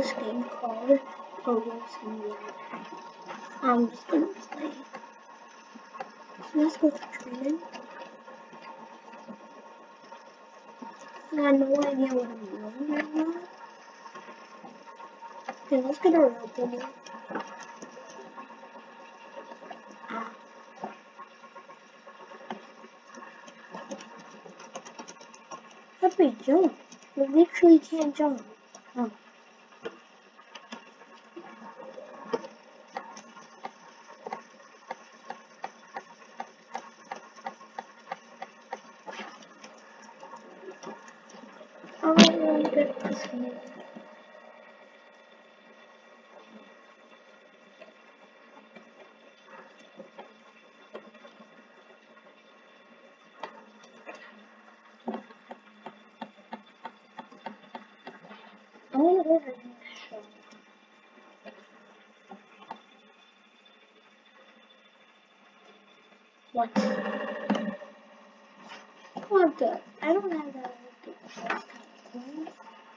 this game called Pogo Simulator. I'm just gonna play. So let's go for training. I have no idea what I'm doing right now. Okay, let's get a real Pogo. How do we jump? We literally can't jump. Oh. I want to get this one. I want to go to the next show. What? What the? I don't have that. That's kind of cool.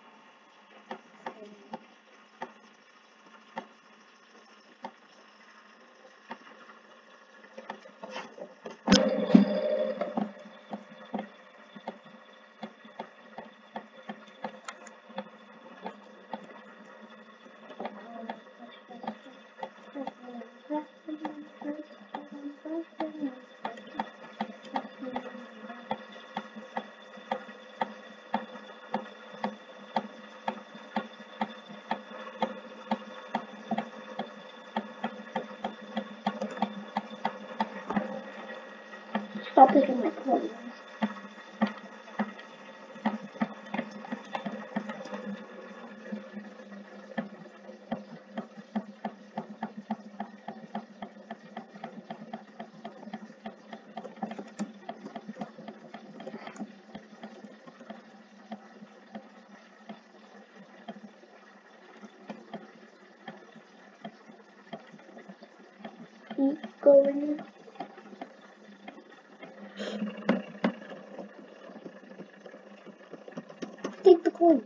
Stop picking my clothes. Keep going. Take the coin.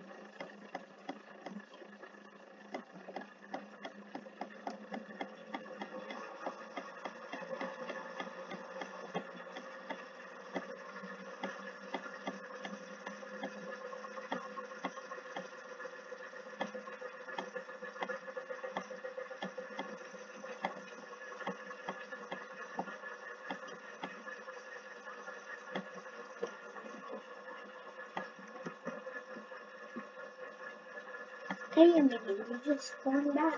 Hey, Minnie, you just spawned back.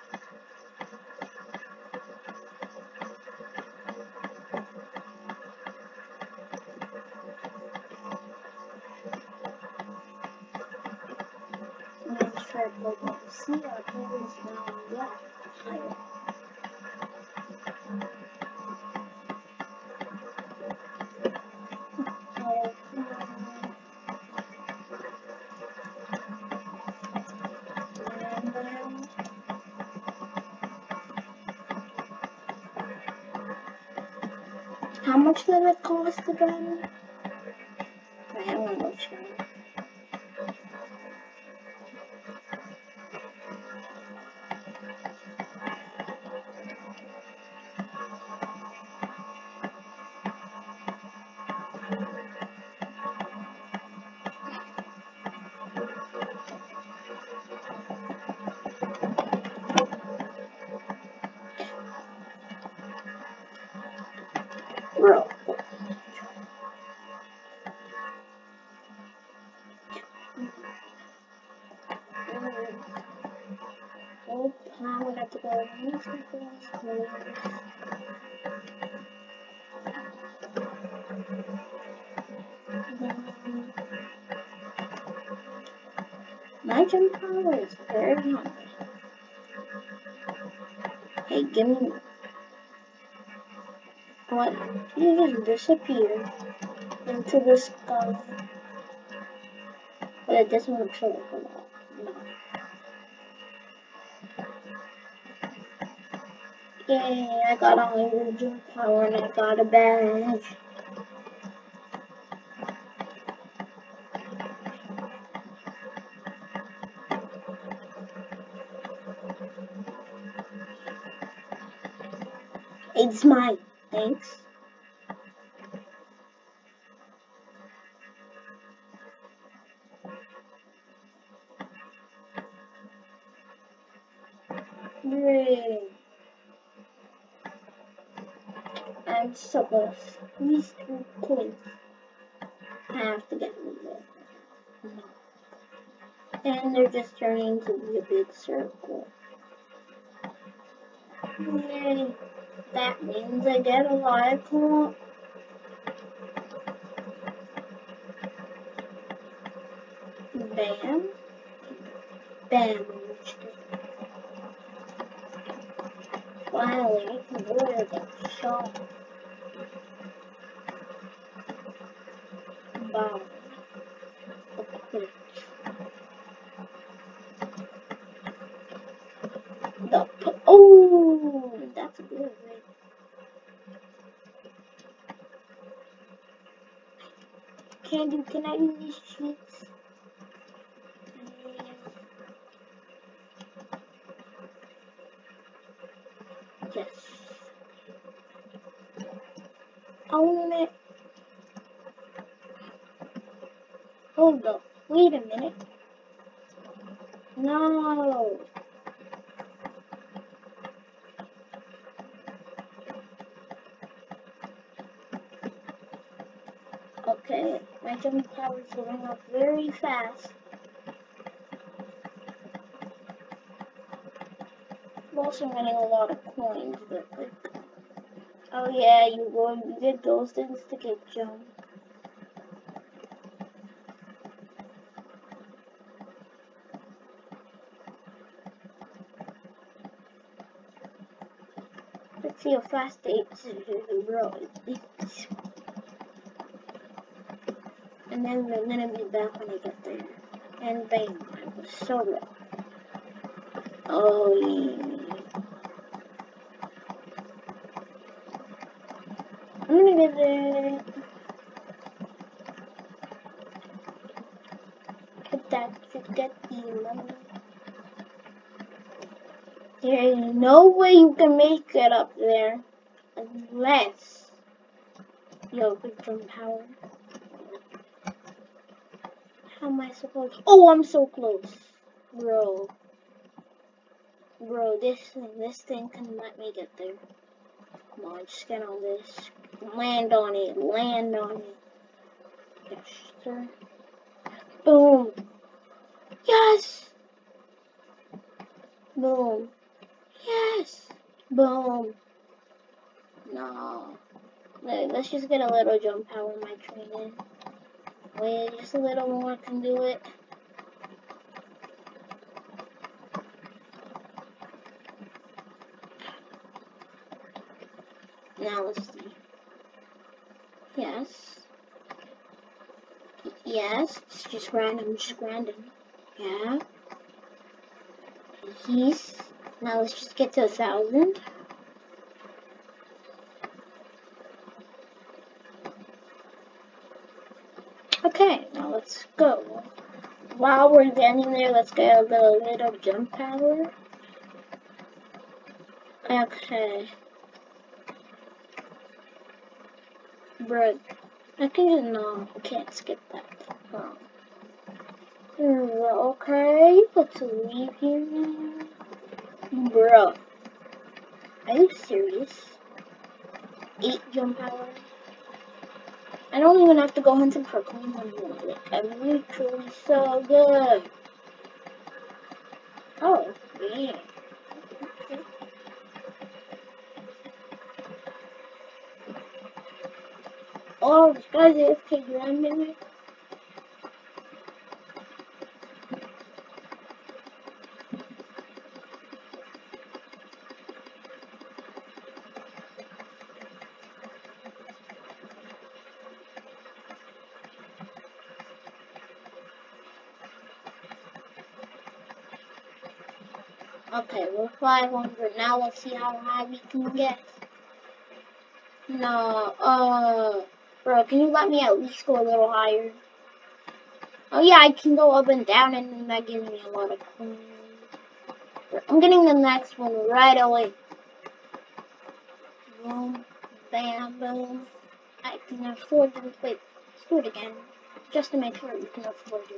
Let's try Pogo. See, our Pogo is now black. Higher. How much does it cost again? I am gonna go check. Bro. Oh, now we have to go next one. My jump power is very high. Hey, give me. What? You just disappeared into the sky. But it doesn't look so like a lot. No. Yay, I got 100 jump power and I got a badge. It's mine. Thanks. Yay. I'm so close. These 2 coins. I have to get them there. No. And they're just turning to be a big circle. Yay. That means I get a lot of coins. Bam. Bam. Finally, I can go to the shop. Wow. Oh, that's a good way. Can I do these cheats? Yes. Own it. Hold up. Wait a minute. No. Okay, my jump power is going up very fast. I'm also getting a lot of coins, but like, oh yeah, you get those things to get jump. Let's see how fast they grow. And then we're gonna be back when I get there. And bam, I was so low. Oh yeah. I'm gonna get there. Get that to get the money. There is no way you can make it up there unless you have good jump power. How am I supposed? Oh, I'm so close, bro. Bro, this thing can let me get there. Come on, just get on this. Land on it. Land on it. Yes, sir. Boom. Yes. Boom. Yes. Boom. No. Let's just get a little jump power in my training. Wait, just a little more can do it. Now let's see. Yes. Yes. It's just random. Just random. Yeah. Yes. Now let's just get to 1,000. Okay, now let's go. While we're getting there, let's get a little jump power. Okay. Bro, I can no, I can't skip that. Okay, let's leave here now. Bro, are you serious? 8 jump power? I don't even have to go hunting for coins anymore. Like, I'm literally so good. Oh, yeah. Oh, this guy's AFK grinding. Okay, we're 500. Now let's see how high we can get. No, bro, can you let me at least go a little higher? Oh yeah, I can go up and down, and then that gives me a lot of coins. I'm getting the next one right away. Boom, bam, boom. I can afford to wait, let's do it again. Just to make sure we can afford it.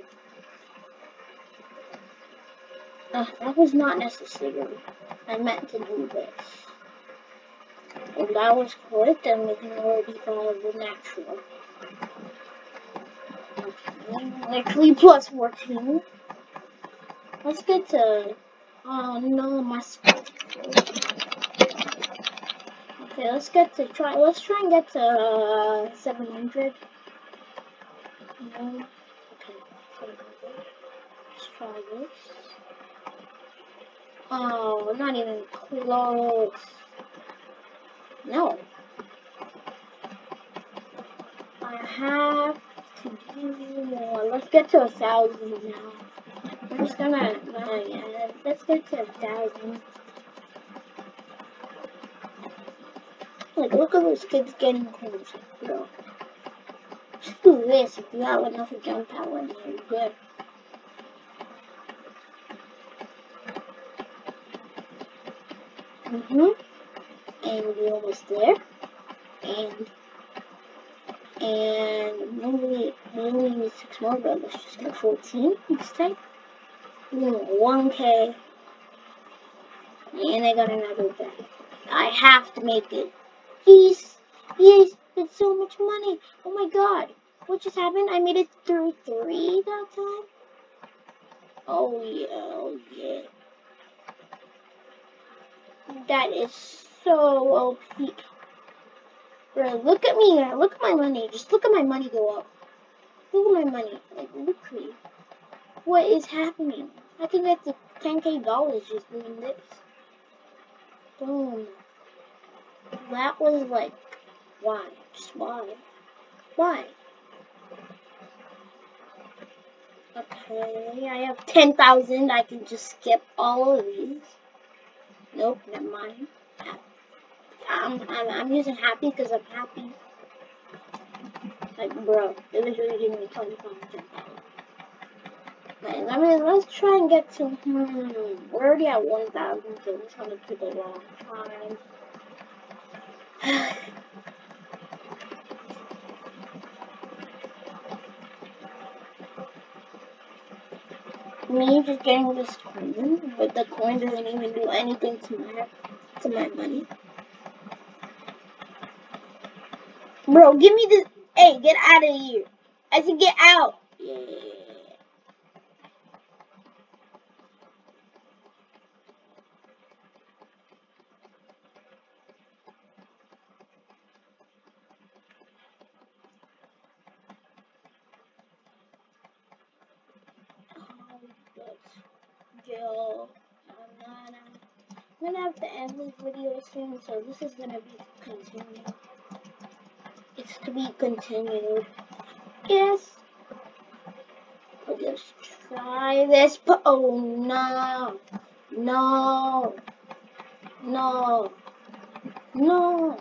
That was not necessary. I meant to do this. If that was correct, then we can already follow the natural. Okay, literally plus 14. Let's get to, oh no, my spot. Okay, let's try and get to 700. No, okay, 700. Let's try this. Oh, not even close. No. I have to do more. Let's get to 1,000 now. I'm just gonna, yeah, let's get to 1,000. Like, look at those kids getting closer, bro. Just do this if you have enough jump power and you're good. And we're almost there. And we only need 6 more, but let's just get 14 this time. 1K. And I got another bag. I have to make it. Yes, it's so much money. Oh my god. What just happened? I made it through 3 that time? Oh yeah. That is so OP. Bro, look at me. Look at my money. Just look at my money go up. Look at my money. Like, look at me. What is happening? I can get to $10K just doing this. Boom. That was like, why? Just why? Why? Okay, I have 10,000. I can just skip all of these. Nope, never mind. I'm using happy because I'm happy. Like, bro, it literally gave me 25. Let's try and get to, we're already at 1,000, so it's gonna take a long time. Me just getting this coin, but the coin doesn't even do anything to my money. Bro, give me this. Hey, get out of here. I said get out. Yeah. Yo, I'm gonna have to end this video soon, so this is gonna be continued. It's to be continued. Yes. I'll just try this. Oh no. No. No. No.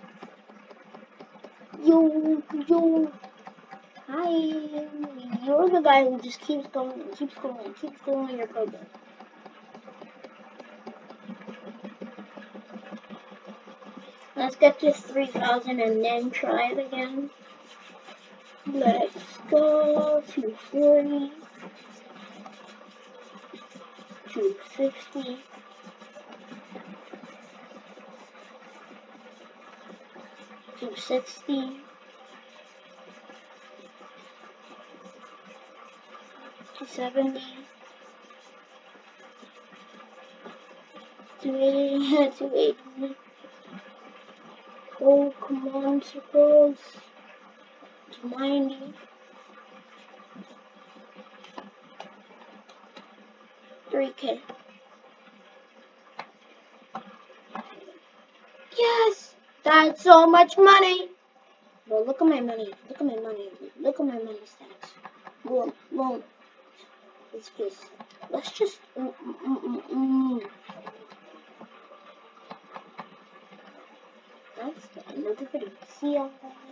You. Hi. You're the guy who just keeps going and keeps going and keeps going your program. Let's get to 3,000 and then try it again. Let's go. 240. 250. 260. 270. 280. 280. Oh, come on, circles. 290. 3K. Yes! That's so much money! Bro, look at my money. Look at my money. Look at my money stats. Boom, boom. Let's just. That's the end of the video. See y'all.